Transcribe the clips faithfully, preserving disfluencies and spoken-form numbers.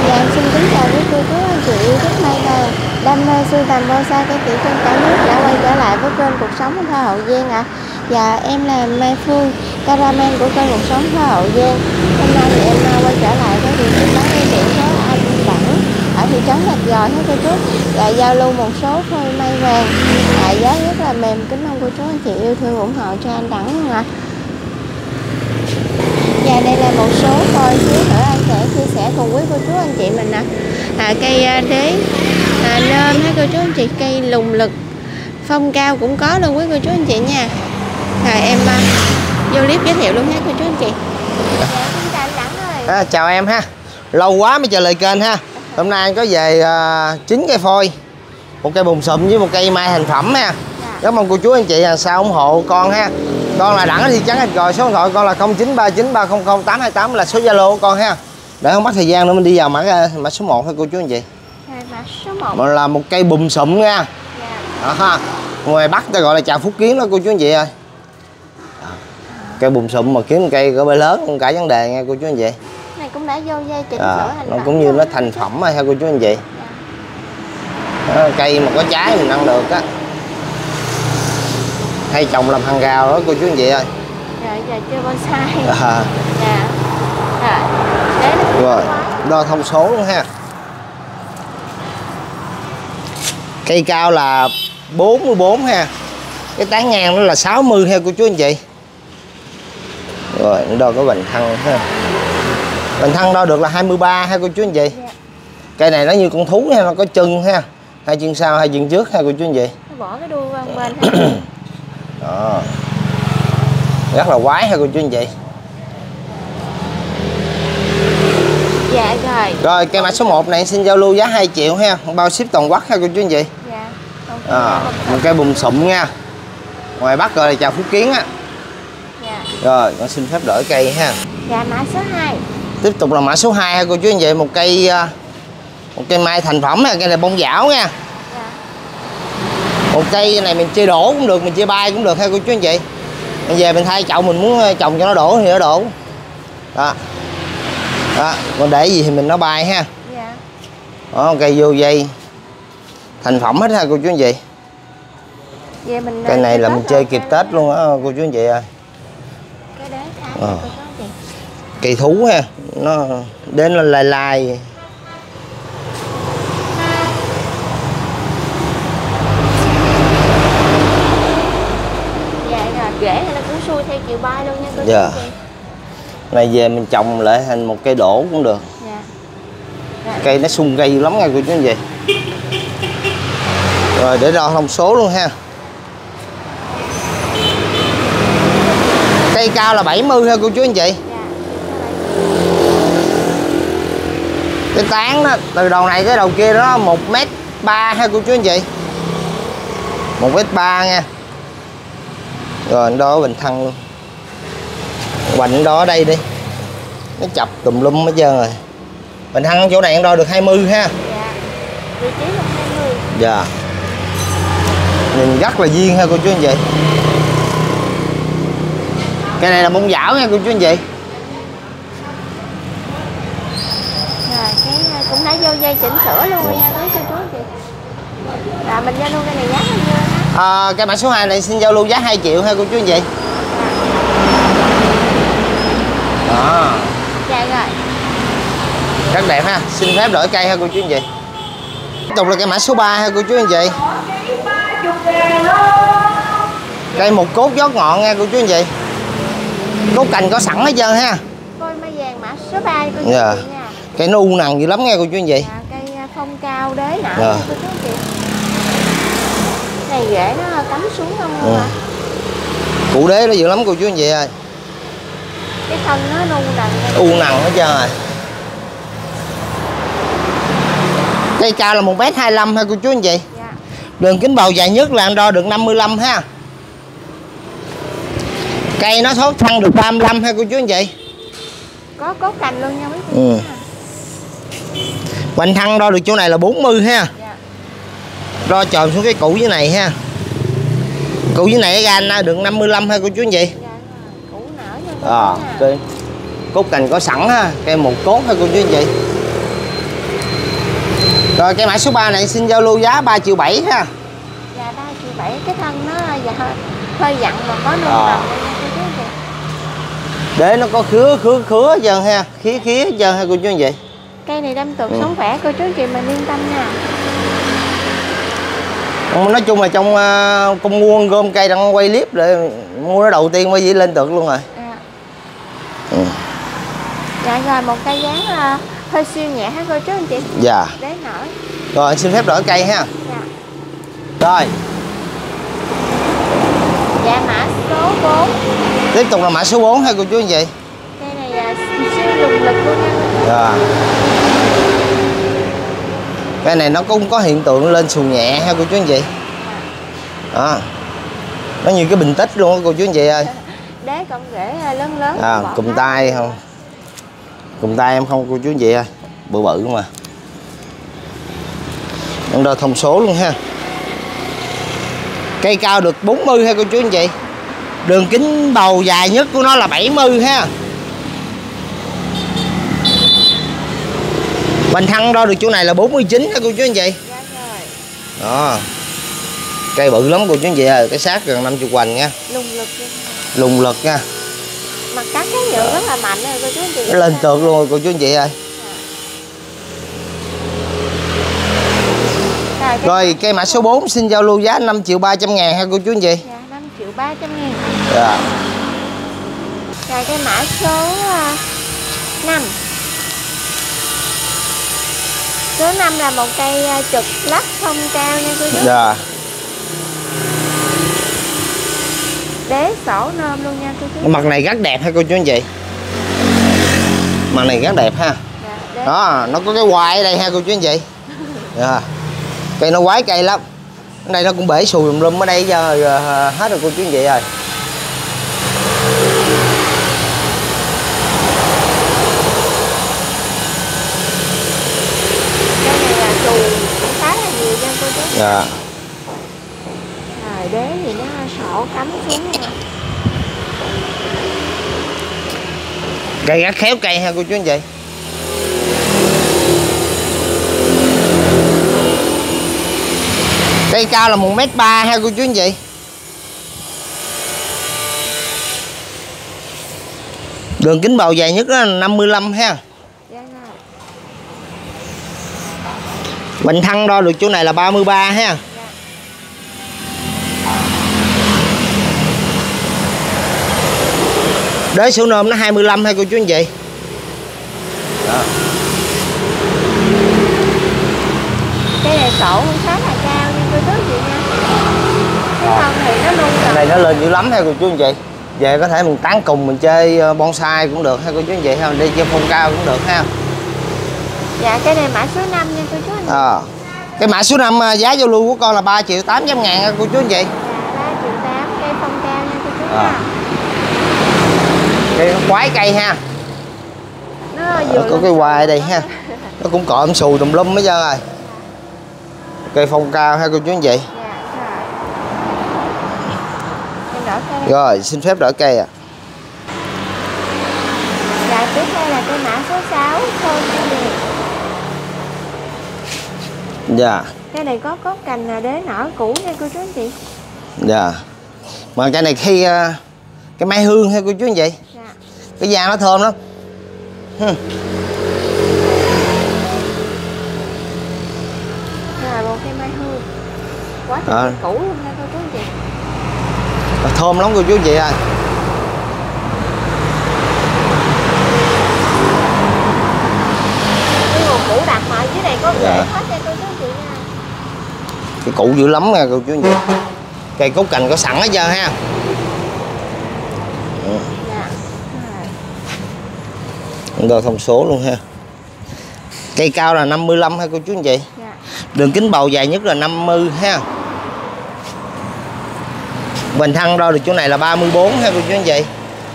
Dạ em xin kính chào quý cô chú anh chị yêu thích mai vàng, đam mê sưu tầm bonsai cây kiểng trên cả nước đã quay trở lại với kênh Cuộc Sống Thơ Hậu Giang ạ. À. Dạ em là Mai Phương, cameraman của kênh Cuộc Sống Thơ Hậu Giang. Hôm nay thì em quay trở lại với địa chỉ bán cây kiểng số anh Đẳng ở thị trấn Rạch Gòi hết cô chú. Dạ giao lưu một số phôi mai vàng, dạ, giá rất là mềm, kính mong cô chú anh chị yêu thương ủng hộ cho anh Đẳng luôn ạ. À. Và đây là một số phôi xíu nữa anh sẽ chia sẻ cùng quý cô chú anh chị mình nè. À, cây đế à, nôm ha cô chú anh chị, cây lùng lực phong cao cũng có luôn quý cô chú anh chị nha. Rồi em uh, vô clip giới thiệu luôn ha cô chú anh chị. Dạ, xin chào anh Đẳng ơi. À, chào em ha, lâu quá mới trở lại kênh ha. Hôm nay anh có về chín uh, cây phôi, một cây bùn sụm với một cây mai thành phẩm ha. Dạ. Cảm ơn cô chú anh chị là sao ủng hộ con ha. Con là Đẳng ở thị trấn Rạch Gòi, số điện thoại con là không chín ba chín ba không không tám hai tám là số Zalo của con ha. Để không mất thời gian nữa mình đi vào mã mã số một thôi cô chú anh chị. À, mã số một. Mà là một cây bùm sụm nha. Dạ. À, ngoài Bắc ta gọi là trà Phúc Kiến đó cô chú anh chị ơi. Cây bùm sụm mà kiếm cây cỡ bể lớn không cả vấn đề nha cô chú anh chị. Này cũng đã vô dây chỉnh à, sửa hành nó cũng như nó thành phẩm rồi ha cô chú anh chị. Dạ. Đó, cây mà có trái mình ăn được á, hay trồng làm hàng rào đó cô chú anh chị ơi. Rồi giờ chơi bonsai. À. Dạ. Rồi, rồi đo thông số luôn ha. Cây cao là bốn mươi bốn ha, cái tán ngang nó là sáu mươi ha cô chú anh chị. Rồi đo có bình thân ha, bình thân đo được là hai mươi ba ha cô chú anh chị. Dạ. Cây này nó như con thú ha, nó có chân ha, hai chân sau hai chân trước ha cô chú anh chị. Nó bỏ cái đuôi qua bên ha. Đó. Rất là quái ha cô chú anh chị. Dạ rồi. Rồi cây mã số một này xin giao lưu giá hai triệu ha, bao ship toàn quốc ha cô chú anh chị. Dạ. À, một cây bùm sụm nha. Ngoài Bắc gọi là trà Phúc Kiến á. Dạ. Rồi, con xin phép đổi cây ha. Dạ mã số hai. Tiếp tục là mã số hai ha cô chú anh chị, một cây một cây mai thành phẩm ha, cây này bông dảo nha. Dạ. Một cây này mình chơi đổ cũng được, mình chơi bay cũng được ha cô chú anh chị. Bây giờ mình thay chậu mình muốn trồng cho nó đổ thì nó đổ. Đó. Đó, còn để gì thì mình nó bay ha. Dạ. Đó, cây vô dây thành phẩm hết ha cô chú anh chị. Vậy mình cây này là mình chơi kịp Tết luôn á cô chú anh chị ơi. Cái đế tháng ờ. cô chú anh chị. Cây thú ha, nó đến nó lai lai. Dạ rồi, rễ này nó cũng xuôi theo chiều bay luôn nha cô chú Dạ. anh chị. Này về mình trồng lại thành một cây đổ cũng được. Dạ. Rồi. Cây nó sung cây lắm nha cô chú anh chị. Rồi để đo thông số luôn ha. Cây cao là bảy mươi ha cô chú anh chị. Dạ. Cái tán đó từ đầu này tới đầu kia đó một mét ba ha cô chú anh chị. một mét ba nha. Rồi đo bình thân luôn. Hoành đo ở đây đi. Nó chập tùm lum hết trơn rồi. Bình thân chỗ này đo được hai mươi ha. Dạ. Vị trí là hai mươi. Dạ. Nhìn rất là duyên ha cô chú anh chị. Cái này là bông dảo nha cô chú anh chị. Rồi cái cũng đã vô dây chỉnh sửa luôn rồi nha quý cô chú anh chị. Rồi mình giao lưu cái này giá bao nhiêu ha? À, cái mã số hai này xin giao lưu giá hai triệu ha cô chú anh chị. Đó. Dạ rồi. Rất đẹp ha, xin phép đổi cây ha cô chú anh chị. Tiếp tục là cây mã số ba ha cô chú anh chị. Cây một cốt gió ngọn nha cô chú anh chị. Cốt cành có sẵn hết trơn ha. Phôi mai vàng mã số ba cô chú Dạ. anh chị nha. Cây nó u nằng dữ lắm nha cô chú anh chị. Dạ, cây phong cao đế nở Dạ. cô chú anh chị. Này rễ nó cắm xuống không luôn hả? Cụ đế nó dữ lắm cô chú anh chị ơi. Cái thân nó u nằng. U nằng hết trơn rồi. Cây cao là một mét hai mươi lăm ha cô chú anh chị. Dạ. Đường kính bầu dài nhất là anh đo được năm mươi lăm ha. Cây nó thoát thân được ba mươi lăm ha cô chú anh chị. Có cốt cành luôn nha quý vị. Ừ. Hoành thân đo được chỗ này là bốn mươi ha. Dạ. Đo tròn xuống cái củ dưới này ha. Củ dưới này ra anh được năm mươi lăm ha cô chú anh chị. Dạ. Củ nở nha. À, cây cốt cành có sẵn ha, cây một cốt ha cô chú anh chị. Rồi cây mã số ba này xin giao lưu giá ba triệu bảy ha. Dạ ba triệu bảy, cái thân nó dạ hơi, hơi dặn mà có nung à. tầm Để nó có khứa khứa khứa dần ha, khía khía dần ha cô chú anh chị. Cây này đâm tuột ừ. sống khỏe cô chú anh chị mình yên tâm nha. Nói chung là trong uh, con mua gom cây đang quay clip để mua nó đầu tiên mới dĩ lên được luôn rồi. À. Ừ. Dạ rồi một cây dáng uh, hơi siêu nhẹ hả cô chú anh chị? Dạ. Đế nổi. Rồi xin phép đổi cây ha. Dạ. Rồi. Dạ mã số bốn. Tiếp tục là mã số bốn ha cô chú anh chị. Cây này uh, siêu lùng lực luôn nha. Dạ. Cây này nó cũng có hiện tượng lên xù nhẹ ha cô chú anh chị. Đó. Nó như cái bình tích luôn á cô chú anh chị ơi. Đế còn rễ lớn lớn. À, cùm tay không? Cùm tay em không cô chú anh chị ơi. Bự bự mà. Em đo thông số luôn ha. Cây cao được bốn mươi ha cô chú anh chị. Đường kính bầu dài nhất của nó là bảy mươi ha. Bành thân đo được chỗ này là bốn mươi chín ha cô chú anh chị. Đó. Cây bự lắm cô chú anh chị ơi, cái xác gần năm mươi hoành nha. Lùng lực luôn. Lùng lực nha. Mặt cắt cái nhựa rất là mạnh rồi cô chú anh chị. Nó lên tược luôn rồi cô chú anh chị ơi. Rồi, rồi cây mã số bốn xin giao lưu giá năm triệu ba trăm ngàn ha cô chú anh chị. Dạ năm triệu ba trăm ngàn. Dạ. Rồi cây mã số năm. Số năm là một cây trực lắc không cao nha cô chú. Dạ. Đế sổ nôm luôn nha cô chú. Mặt này rất đẹp ha cô chú anh chị. Mặt này rất đẹp ha. Dạ, đó, nó có cái hoài ở đây ha cô chú anh chị. Dạ. Cây nó quái cây lắm. Ở đây nó cũng bể xù lùm lum ở đây giờ, giờ hết rồi cô chú anh chị ơi. Cây này là xù cũng khá là nhiều nha cô chú. Dạ. Rồi đế thì nó sổ cắm xuống rồi. Cây rất khéo cây ha cô chú anh chị. Cây cao là một mét ba ha cô chú anh chị. Đường kính bầu dài nhất là năm mươi lăm ha. Bành thân đo được chỗ này là ba mươi ba ha. Đế số nôm nó hai mươi lăm ha cô chú anh chị. Đó. Cái này sổ cũng khá là cao nha cô chú chị nha. Cái thân thì nó luôn rồi. Này nó lên dữ lắm ha cô chú anh chị. Về có thể mình tán cùng mình chơi bonsai cũng được ha cô chú anh chị ha, đi chơi phong cao cũng được ha. Dạ cái này mã số năm nha cô chú anh chị. À, cái mã số năm giá giao lưu của con là ba triệu tám trăm ngàn ha cô chú anh chị. Dạ ba triệu tám, cây phong cao nha cô chú à. ha. Cây quái cây ha. Nó vừa có cái hoài ở đây ha. Nó cũng cọm xù tùm lum hết trơn rồi. Cây phong cao ha cô chú anh chị. Dạ, rồi. Rồi xin phép đổi cây ạ. À. Dạ tiếp theo là cây mã số sáu thôi nha. Dạ. Cái này có cốt cành là đế nở cũ nha cô chú anh chị. Dạ. Mà cái này khi cái mai hương ha cô chú anh chị. Dạ. Cái da nó thơm lắm. Hmm. Rồi một cây mai hương. Quá trời à. Cũ luôn nha cô chú anh chị. Thơm lắm cô chú anh chị ơi. Cái nguồn củ đặc mà dưới này có rễ dạ. Hết nha cô chú anh chị nha. Cái củ dữ lắm nha cô chú anh chị. Cây cốt cành có sẵn hết trơn ha. Ừ. Dạ. Rồi. Đo thông số luôn ha. Cây cao là năm mươi lăm ha cô chú anh chị. Dạ. Đường kính bầu dài nhất là năm mươi ha. Bành thân đo được chỗ này là ba mươi bốn ha cô chú anh chị.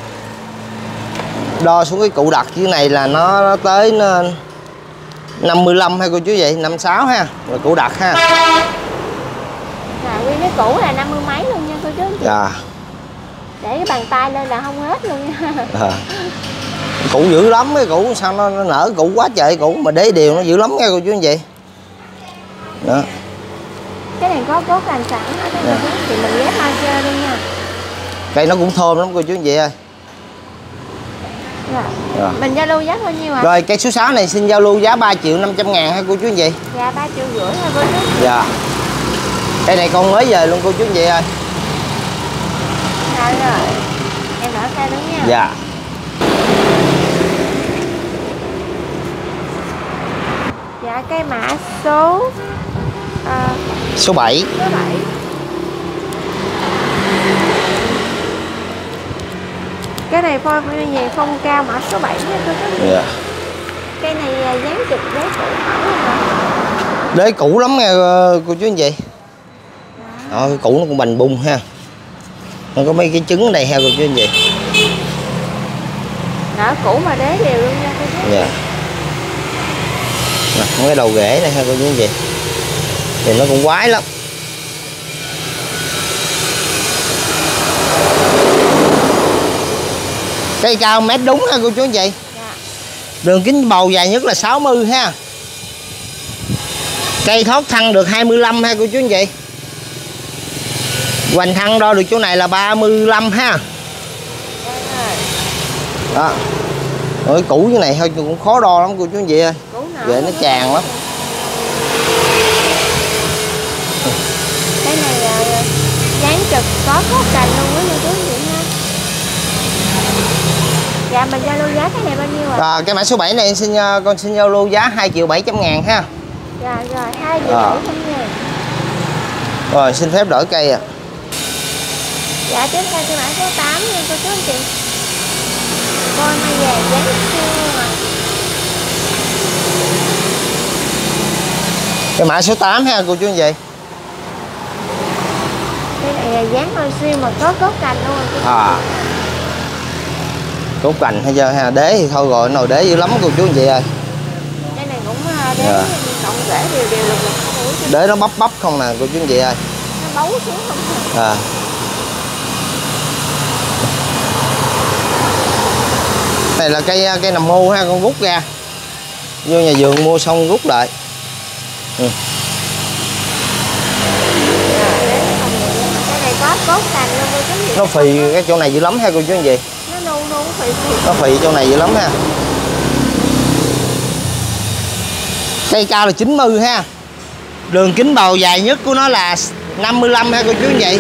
Đo xuống cái cụ đặt dưới này là nó, nó tới nó năm mươi lăm ha cô chú vậy, năm mươi sáu ha. Rồi cụ đặt ha. Rồi nguyên cái củ là năm mươi mấy luôn nha cô chú anh chị. Dạ. Để cái bàn tay lên là không hết luôn nha. À. Cụ dữ lắm cái củ sao nó, nó nở củ quá trời củ mà đế đều nó dữ lắm nha cô chú anh chị. Đó. Cái này có cốt làm sẵn đó, cái này thì mình ghép hai chơi đi nha. Cây nó cũng thơm lắm cô chú anh chị ơi. Rồi. Rồi. Mình giao lưu giá bao nhiêu ạ? Rồi cây số sáu này xin giao lưu giá ba triệu năm trăm ngàn ha cô chú anh chị. Dạ ba triệu rưỡi ha cô chú. Dạ. Cây này con mới về luôn cô chú anh chị ơi. Rồi rồi. Em đỡ xe đúng nha. Dạ. Dạ cây mã số à, Số bảy. số bảy. Cái này phôi về phong cao mã số bảy nha cô chú. Dạ. Cây này dán chụp đế cũ mẫu luôn hả? Đế cũ lắm nha cô chú anh chị. Đó, cái cũ nó cũng bành bung ha. Nó có mấy cái trứng ở đây ha cô chú anh chị. Nở cũ mà đế đều luôn nha cô chú. Dạ. Nè, cái đầu rễ này ha cô chú anh chị. Thì nó cũng quái lắm. Cây cao mét đúng ha cô chú anh chị. Dạ. Đường kính bầu dài nhất là sáu mươi ha. Cây thoát thân được hai mươi lăm ha cô chú anh chị. Hoành thân đo được chỗ này là ba mươi lăm ha. Đó. Rồi cũ như này thôi cũng khó đo lắm cô chú anh chị ơi. Vậy nó tràn lắm. Cái này dán trực có cốt cành luôn á cô chú anh chị ha. Dạ mình giao lưu giá cái này bao nhiêu ạ? À, cái mã số bảy này xin con xin giao lưu giá hai triệu bảy trăm ngàn ha. Dạ rồi hai triệu bảy trăm ngàn. Rồi xin phép đổi cây ạ. À. Dạ tiếp theo cái mã số tám nha cô chú anh chị. Coi mai vàng dán siêu mà. Cái mã số tám ha cô chú anh chị. Cái này là dán hơi siêu mà có cốt cành luôn rồi. À. Cốt cành hay chưa ha, đế thì thôi rồi, nồi đế dữ lắm cô chú anh chị ơi. Cái này cũng đế yeah. Cộng rễ đều đều lực lực. Đế nó bắp bắp không nè cô chú anh chị ơi. Nó bấu xuống không hả? À. Này là cây cây nằm mô ha, con rút ra. Vô nhà vườn mua xong rút lại. Ừ. Cái này có cốt cành luôn cô chú anh chị. Nó phì cái chỗ này dữ lắm ha cô chú anh chị. Nó nu nu phì phì. Nó phì chỗ này dữ lắm ha. Cây cao là chín mươi ha. Đường kính bầu dài nhất của nó là năm mươi lăm ha cô chú anh chị.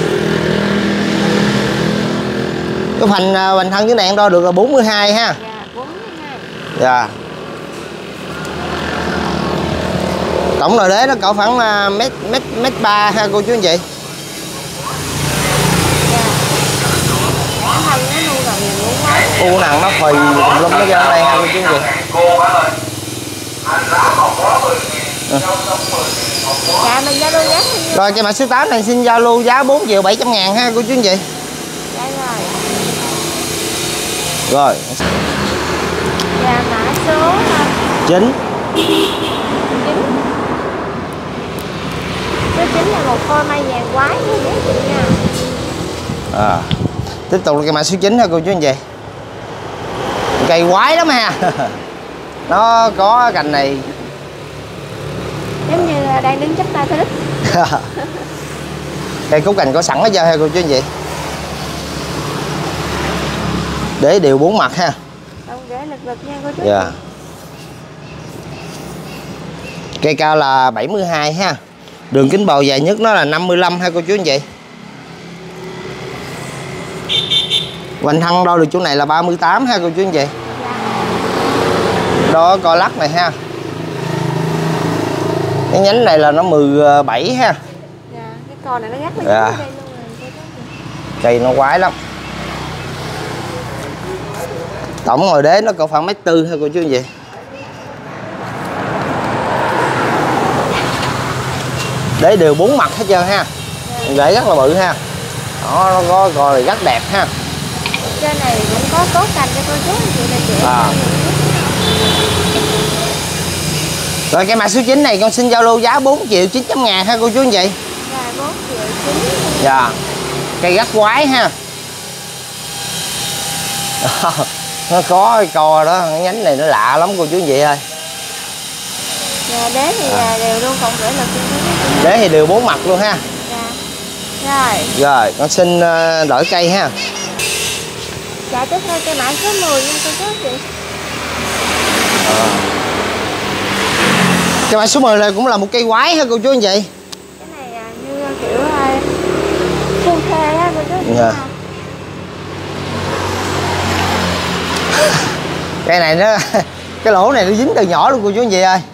Cái phần hoành thân dưới này đo được là bốn mươi hai ha. Dạ, bốn mươi hai. Dạ. Tổng nồi đế nó cỡ khoảng mét mét mét ba ha cô chú anh chị. Dạ. Cái thân nó nu rồi nhiều luôn quá. U nặng nó phì tùm lum nó ra đây ha cô chú anh chị. Ừ. Dạ mình giao lưu giá bao nhiêu? Rồi cái mã số tám này xin giao lưu giá bốn triệu bảy trăm ngàn ha cô chú anh chị. Dạ rồi. Rồi. Dạ mã số chín. chín. Số chín là một phôi mai vàng quái luôn giá chị nha. À. Tiếp tục là cái mã số chín ha cô chú anh chị. Cây quái lắm ha. Nó có cành này giống như đang đứng chấp tay thích. Cây cúc cành có sẵn hết trơn ha cô chú anh chị. Để đều bốn mặt ha. Không để lực lực nha cô chú. Dạ. Yeah. Cây cao là bảy mươi hai ha. Đường kính bầu dài nhất nó là năm mươi lăm ha cô chú anh chị. Hoành thân đo được chỗ này là ba mươi tám ha cô chú anh chị. Đó coi lắc này ha. Cái nhánh này là nó mười bảy ha. Dạ, cái con này nó gắt lên dạ. Đây luôn rồi. Cây nó quái lắm. Tổng ngồi đế nó còn khoảng mét tư thôi cô chú anh chị. Đế đều bốn mặt hết trơn ha. Dạ. Rễ rất là bự ha. Đó, nó có coi là rất đẹp ha. Trên này cũng có cốt cành cho cô chú anh chị là chị. À. Rồi cái mã số chín này con xin giao lưu giá bốn triệu chín trăm ngàn ha cô chú anh chị. Dạ bốn triệu chín. Dạ. Cây gắt quái ha. Nó có cái co đó, cái nhánh này nó lạ lắm cô chú anh chị ơi. Dạ Dạ, đế thì à. đều luôn, còn rễ lực thì đế thì đều bốn mặt luôn ha. Dạ. Rồi. Rồi, con xin đổi cây ha. Dạ, tiếp theo cây mã số mười nha cô chú anh chị. À. Cây mã số mười này cũng là một cây quái ha cô chú anh chị. Cái này à, như kiểu uh, phu thê ha cô chú anh chị. Dạ. Cây này nó cái lỗ này nó dính từ nhỏ luôn cô chú anh chị ơi.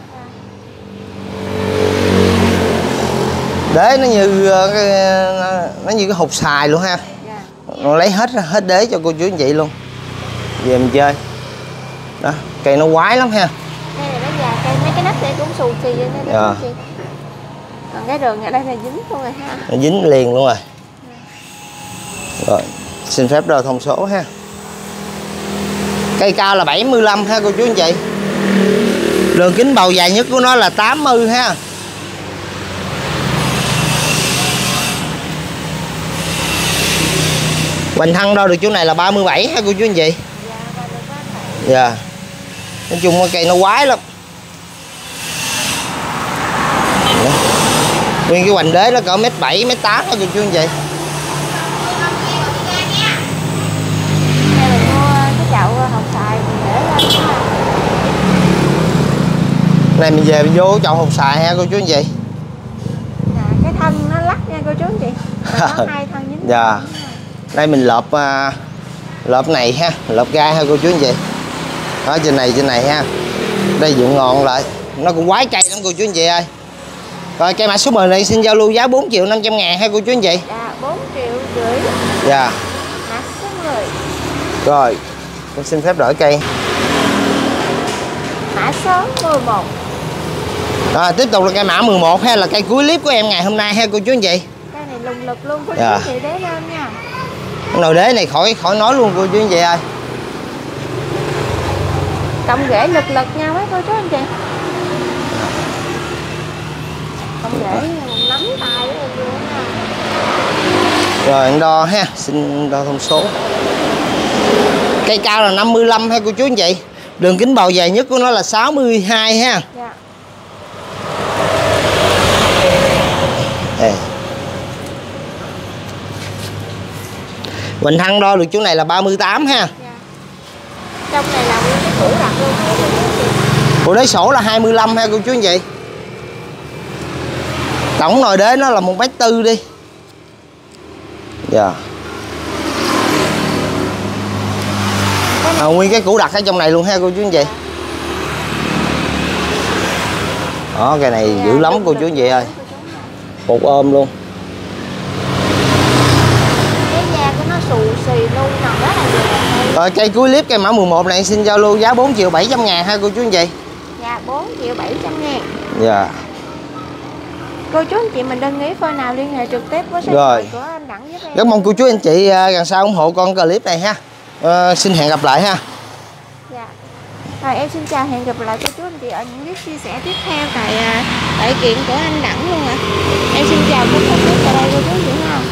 Đế nó như nó như cái hột xài luôn ha. Nó lấy hết hết đế cho cô chú anh chị luôn. Về mình chơi. Đó, cây nó quái lắm ha. Cây này nó già, cây mấy cái nắp này cũng xù xì vậy nè. Dạ. Còn cái đường ở đây là dính luôn rồi ha. Nó dính liền luôn rồi. Rồi, xin phép đo thông số ha. Cây cao là bảy mươi lăm ha cô chú anh chị. Đường kính bầu dài nhất của nó là tám mươi ha. Hoành thân đo được chỗ này là ba mươi bảy ha cô chú anh chị. Dạ. Nói chung cái cây nó quái lắm. Nguyên cái hoành đế nó cỡ mét bảy, mét tám ha cô chú anh chị. Này mình về mình vô chậu hột xài ha cô chú anh chị. Dạ, cái thân nó lắc nha cô chú anh chị. Có hai thân dính. Dạ. Đây mình lợp uh, lợp này ha, lợp gai ha cô chú anh chị. Đó, trên này trên này ha. Đây dụng ngọn lại. Nó cũng quái cây lắm cô chú anh chị ơi. Rồi cây mã số mười này xin giao lưu giá bốn triệu năm trăm ngàn ha cô chú anh chị. Dạ, bốn triệu rưỡi. Dạ. Mã số mười. Rồi, con xin phép đổi cây. Mã số mười một. Rồi, tiếp tục là cây mã mười một ha, là cây cuối clip của em ngày hôm nay ha cô chú anh chị. Cây này lùng lực luôn cô chú dạ. anh chị, đế lên nha. Nồi đế này khỏi khỏi nói luôn cô chú anh chị ơi. Cộng rễ lực lực nha mấy cô chú anh chị. Cộng rễ nắm tay luôn nha. Rồi anh đo ha, xin đo thông số. Cây cao là năm mươi lăm ha cô chú anh chị. Đường kính bầu dài nhất của nó là sáu mươi hai ha. Dạ. Đây. Hoành thân đo được chỗ này là ba mươi tám ha. Dạ. Trong này là nguyên cái củ đặt luôn. Bộ đế sổ là hai mươi lăm ha cô chú anh chị. Tổng nồi đế nó là một mét tư đi. Dạ. À, nguyên cái củ đặt ở trong này luôn ha cô chú anh chị. Đó, cây này dữ lắm cô chú anh chị ơi. Một ôm luôn. Cái da của nó xù xì luôn, nằm rất là nhiều. Rồi cây cuối clip cây mã mười một này xin giao lưu giá bốn triệu bảy trăm ngàn ha cô chú anh chị. Dạ, bốn triệu bảy trăm ngàn. Dạ. Cô chú anh chị mình đăng ký phone nào liên hệ trực tiếp với số điện thoại của anh Đặng giúp em. Rất mong cô chú anh chị gần sau ủng hộ con clip này ha. À, xin hẹn gặp lại ha. Dạ. Rồi em xin chào, hẹn gặp lại cô chú anh chị ở những clip chia sẻ tiếp theo tại tại kiện của anh Đặng luôn ạ. À. Em xin chào cô chú anh chị tại đây cô chú anh chị.